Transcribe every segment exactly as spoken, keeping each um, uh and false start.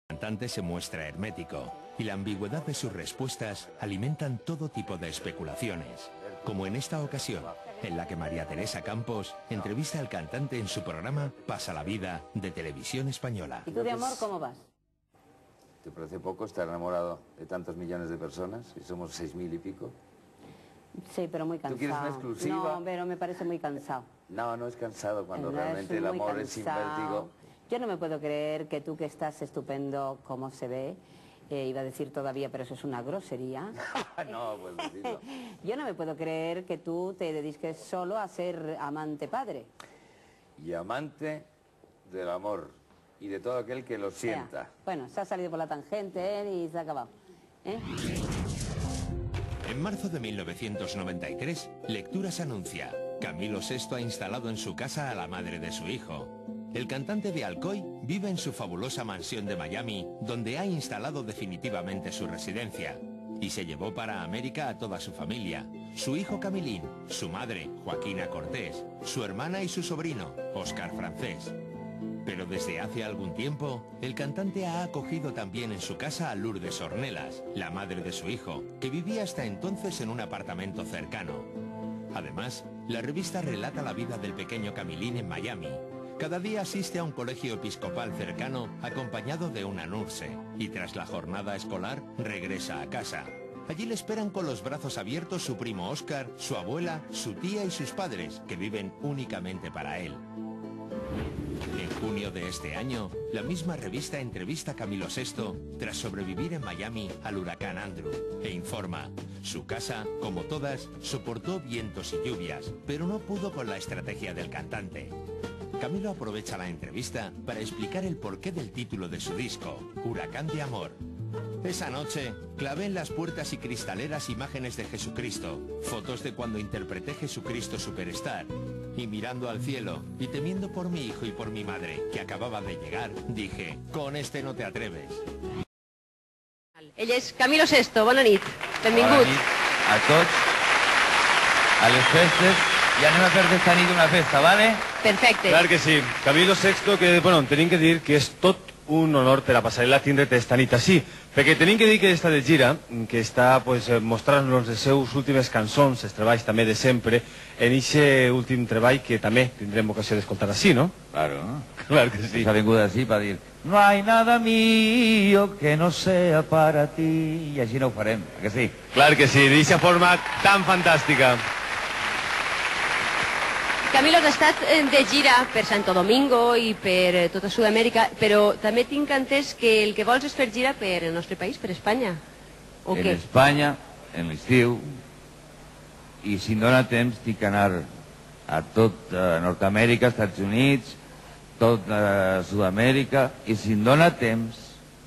El cantante se muestra hermético y la ambigüedad de sus respuestas alimentan todo tipo de especulaciones, como en esta ocasión, en la que María Teresa Campos entrevista al cantante en su programa Pasa la Vida de Televisión Española. ¿Y tú de amor cómo vas? ¿Te parece poco estar enamorado de tantos millones de personas? Y somos seis mil y pico. Sí, pero muy cansado. ¿Tú quieres una exclusiva? No, pero me parece muy cansado. No, no es cansado cuando No, realmente es el muy amor es sin cansado. vértigo. Yo no me puedo creer que tú, que estás estupendo como se ve, eh, iba a decir todavía, pero eso es una grosería. No, pues decirlo. Yo no me puedo creer que tú te dediques solo a ser amante padre. Y amante del amor y de todo aquel que lo sienta. Ya. Bueno, se ha salido por la tangente, ¿eh? Y se ha acabado. ¿Eh? En marzo de mil novecientos noventa y tres, Lecturas anuncia: Camilo sexto ha instalado en su casa a la madre de su hijo. El cantante de Alcoy vive en su fabulosa mansión de Miami, donde ha instalado definitivamente su residencia. Y se llevó para América a toda su familia: su hijo Camilín, su madre, Joaquina Cortés, su hermana y su sobrino, Óscar Francés. Pero desde hace algún tiempo, el cantante ha acogido también en su casa a Lourdes Ornelas, la madre de su hijo, que vivía hasta entonces en un apartamento cercano. Además, la revista relata la vida del pequeño Camilín en Miami. Cada día asiste a un colegio episcopal cercano acompañado de una nurse, y tras la jornada escolar regresa a casa. Allí le esperan con los brazos abiertos su primo Óscar, su abuela, su tía y sus padres, que viven únicamente para él. En junio de este año, la misma revista entrevista a Camilo sexto tras sobrevivir en Miami al huracán Andrew e informa: su casa, como todas, soportó vientos y lluvias, pero no pudo con la estrategia del cantante. Camilo aprovecha la entrevista para explicar el porqué del título de su disco, Huracán de Amor. Esa noche, clavé en las puertas y cristaleras imágenes de Jesucristo, fotos de cuando interpreté Jesucristo Superstar. Y mirando al cielo, y temiendo por mi hijo y por mi madre, que acababa de llegar, dije: con este no te atreves. Ell és Camilo sexto, bona nit. Benvingut. Bona nit a tots, a les festes, i anem a fer d'esta nit una festa, ¿vale? Perfecte. Clar que sí. Camilo sexto, que, bueno, tenim que dir que és tot un honor per a passar-la tindre't esta nit així, perquè tenim que dir que està de gira, que està pues, mostrant-nos les seus últimes cançons, els treballs també de sempre, en aquest últim treball que també tindrem ocasió d'escoltar així, no? Claro. Claro que sí. S'ha vingut així per dir: no hay nada mío que no sea para ti, i així no ho farem, que sí? Clar que sí, d'aquesta forma tan fantàstica. Camilo, has estat de gira per Santo Domingo i per tota Sud-amèrica, però també tinc entès que el que vols és fer gira per el nostre país, per Espanya. O En què? Espanya, en l'estiu, i si em dóna temps, tinc que anar a tot eh, Nord-amèrica, Estats Units, tot eh, Sud-amèrica, i si em dóna temps,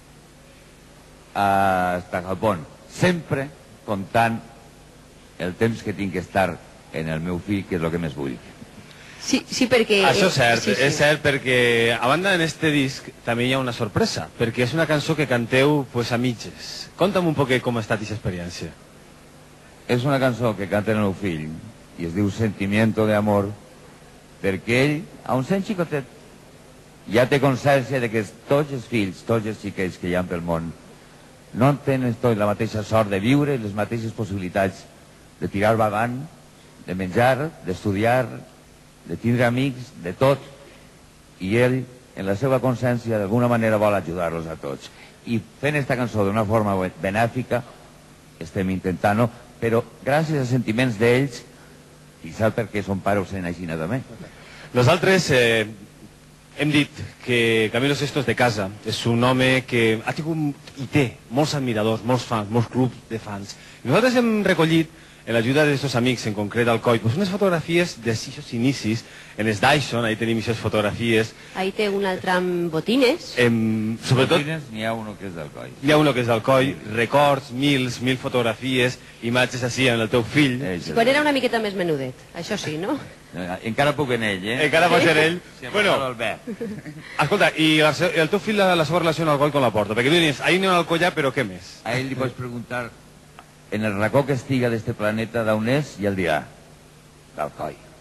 hasta Japó. Sempre comptant el temps que tinc que estar en el meu fill, que és el que més vull. Sí, sí, perquè... Això és cert, sí, sí. és cert, perquè a banda en este disc també hi ha una sorpresa, perquè és una cançó que canteu pues, a mitges. Conta'm un poquet com ha estat aquesta experiència. És una cançó que canta el meu fill i es diu Sentimiento de Amor, perquè ell, a un sent xicotet, ja té consciència de que tots els fills, tots els xiquets que hi ha pel món, no tenen tots la mateixa sort de viure, les mateixes possibilitats de tirar vagant, de menjar, d'estudiar, de tindre amics, de tot. I ell, en la seva consciència, d'alguna manera vol ajudar-los a tots. I fent esta cançó d'una forma benèfica, estem intentant-ho, però gràcies als sentiments d'ells, i sap perquè son pare ho sent així també. Nosaltres eh, hem dit que Camilo sexto és de casa, és un home que ha tingut i té molts admiradors, molts fans, molts clubs de fans. I nosaltres hem recollit, en l'ajuda d'aquests amics, en concret al Coi, pues unes fotografies d'aquests inicis, en els Dyson, ahí tenim aquestes fotografies. Ahí té un altre amb botines. Em, sobretot, N'hi ha uno que és del Coi. hi ha uno que és del Coi, records, mils, mil fotografies, imatges així amb el teu fill. Quan era una miqueta més menudet, això sí, no? Encara puc en ell, eh? Encara pot ser ell. Sí, Bueno, escolta, i la, se- el teu fill, la, la seva relació amb el Coi com la porta? Perquè tu dius, ahir anem al collar, però què més? A ell li pots preguntar en el racó que estiga d'este planeta d'on és i el dirà: del Coi.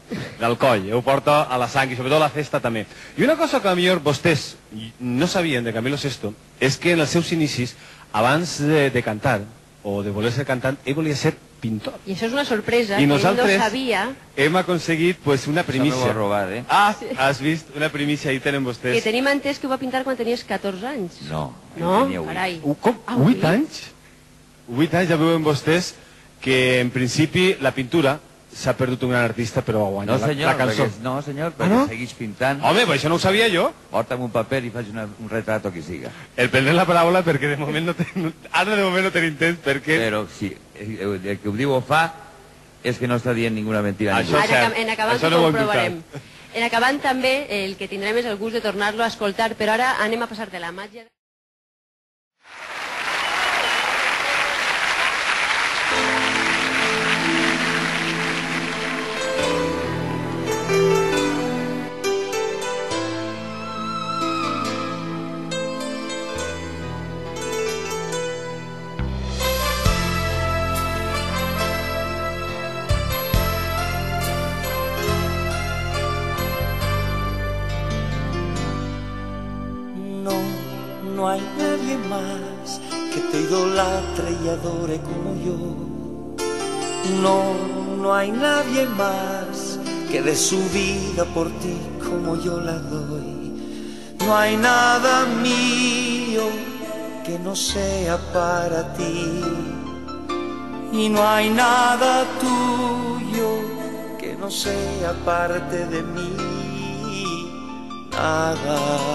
del coll, ho porta a la sang i sobretot a la festa també. I una cosa que a millor vostès no sabien de Camilo sesto és que en els seus inicis, abans de, de cantar o de voler ser cantant, ell volia ser pintor. I això és una sorpresa, I que ell no nosaltres sabia. hem aconseguit pues, una primícia. Això m'ho ha robat, eh? Ah, has vist? Una primícia, ahí tenen vostès. Que tenim entès que ho va pintar quan tenies catorze anys. No, No? tenia vuit. Carai. Uh, com? Ah, Vuit vuit? anys? Vuit anys ja veuen vostès que en principi la pintura s'ha perdut un gran artista però va guanyar No, senyor, la, la cançó. perquè, no, senyor, perquè no? segueix pintant. Home, però això no ho sabia jo. Porta'm un paper i faig una, un retrato que siga. El prendré la paraula perquè de moment no ten... ara de moment no tenim temps perquè... Però si el, el que ho diu o fa és que no està dient ninguna mentira. Això ningú. és En, cert. acab en acabant Això ho no ho hem comprovarem. dubtat. En acabant també el que tindrem és el gust de tornar-lo a escoltar, però ara anem a passar de la màgia... No, no hay nadie más que te idolatre y adore como yo. No, no hay nadie más que dé su vida por ti como yo la doy. No hay nada mío que no sea para ti. Y no hay nada tuyo que no sea parte de mí. Nada.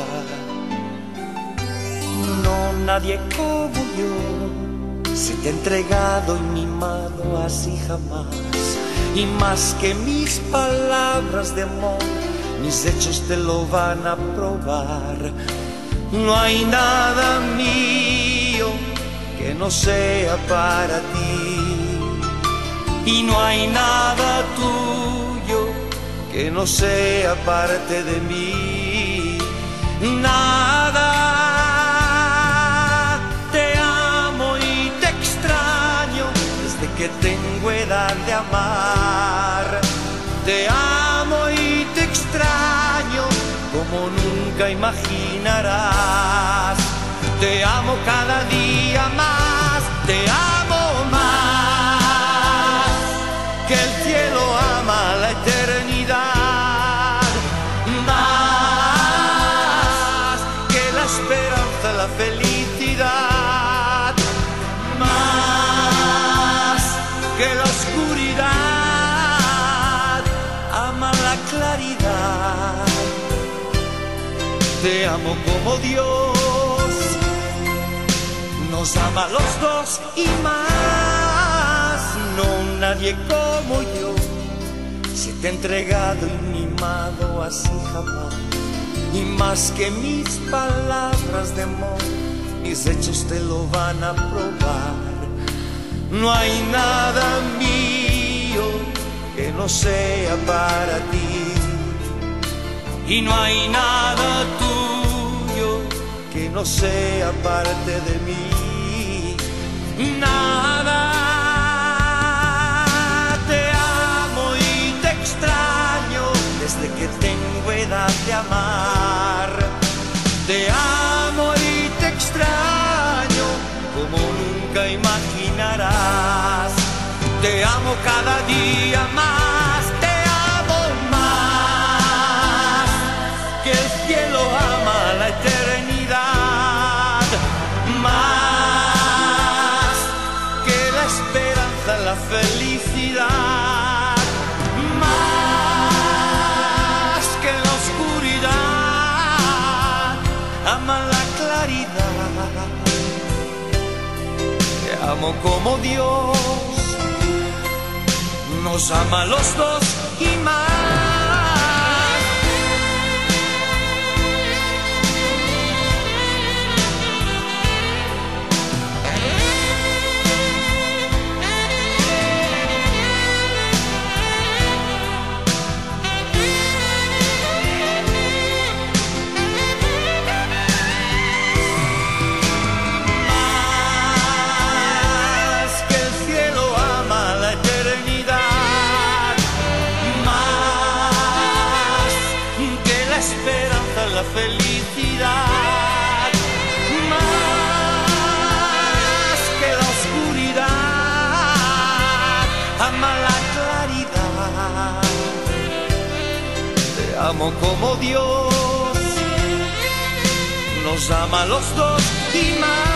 No, nadie como yo se te ha entregado y mimado así jamás. Y más que mis palabras de amor, mis hechos te lo van a probar. No hay nada mío que no sea para ti. Y no hay nada tuyo que no sea parte de mí. Nada. Que tengo edad de amar. Te amo y te extraño como nunca imaginarás. Te amo cada día más, te amo más que el cielo ama la eternidad, más que la esperanza, la felicidad, más que la oscuridad ama la claridad. Te amo como Dios nos ama a los dos y más. No, nadie como yo se te ha entregado y mimado así jamás. Y más que mis palabras de amor, mis hechos te lo van a probar. No hay nada mío que no sea para ti. Y no hay nada tuyo que no sea parte de mí. Nada. Te amo y te extraño desde que tengo edad de amar. Te amo y te extraño como nunca imaginarás. Te amo cada día más, te amo más que el cielo ama la eternidad, más que la esperanza, la felicidad, más que la oscuridad ama la claridad. Te amo como Dios nos ama a los dos y más. Más. Más. Que el cielo ama la eternidad, más felicidad, más que la oscuridad, ama la claridad. Te amo como Dios nos ama a los dos y más.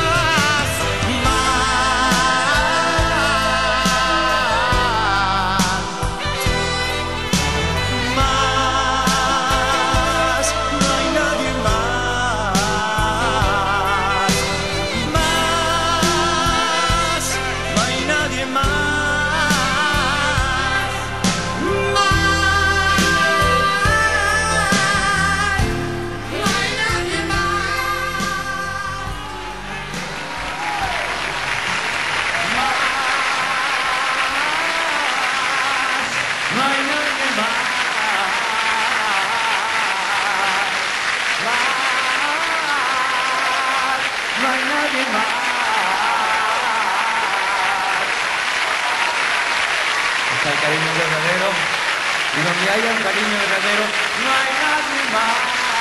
El cariño verdadero, y donde haya un cariño verdadero, no hay nadie más.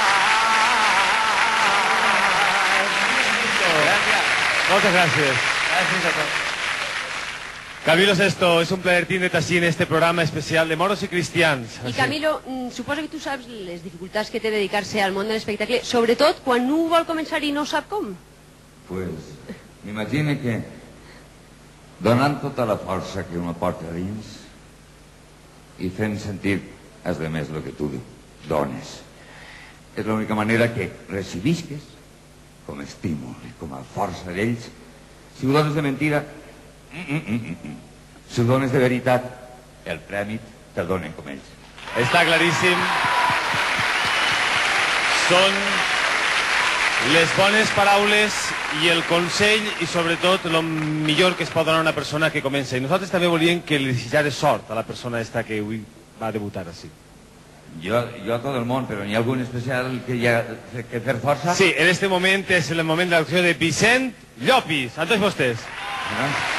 Gracias. Muchas gracias. Gracias a todos. Camilo Sesto, és un plaer tindre't així en este programa especial de moros i cristians. I Camilo, suposo que tu saps les dificultats que té dedicar-se al món de l'espectacle, sobretot quan un vol començar i no sap com. Pues, m'imagino que donant tota la força que una porta a dins i fent sentir als demés el que tu dones. És l'única manera que recibisques com a estímul i com a força d'ells. Si ho dones de mentira, mm, mm, mm, mm. si ho dones de veritat, el premi te'l donen com ells. Està claríssim. Són les bones paraules i el consell i sobretot el millor que es pot donar a una persona que comença. I nosaltres també volíem que li desitjares sort a la persona esta que avui va debutar així. Jo, jo a tot el món, però n'hi ha algun especial que hi ha que fer força? Sí, en este moment és el moment de l'acció de Vicent Llopis. A tots vostès. No?